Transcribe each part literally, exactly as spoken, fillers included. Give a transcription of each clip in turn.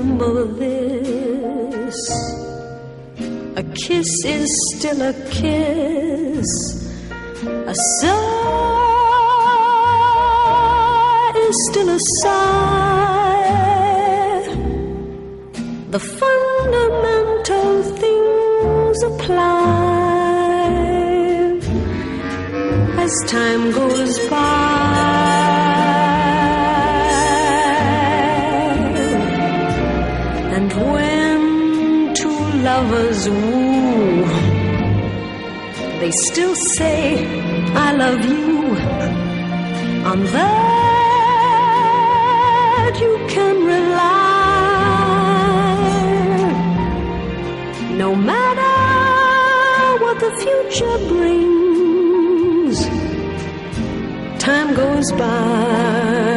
remember this: a kiss is still a kiss, a sigh is still a sigh. The fundamental things apply as time goes by. And when two lovers woo, they still say, I love you. On that you can rely. No matter what the future brings, time goes by.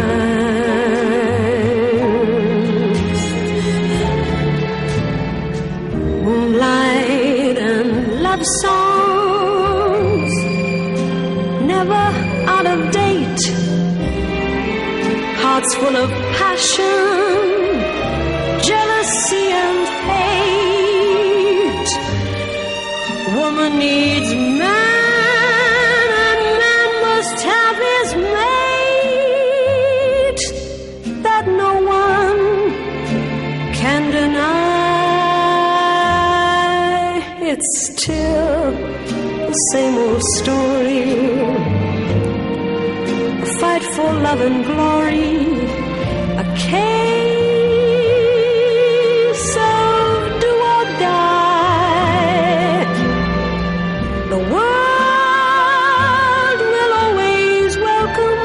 Moonlight and love songs, never out of date. Hearts full of passion, jealousy and hate. Woman needs man, and man must have his mate. That no one can deny. It's still the same old story, a fight for love and glory, a case of do or die. The world will always welcome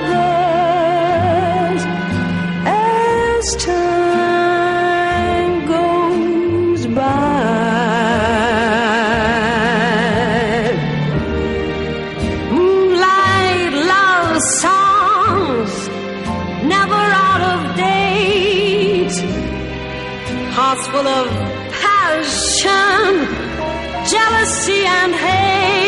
lovers as time goes by. Moonlight love songs, never out of date. Hearts full of passion, jealousy and hate.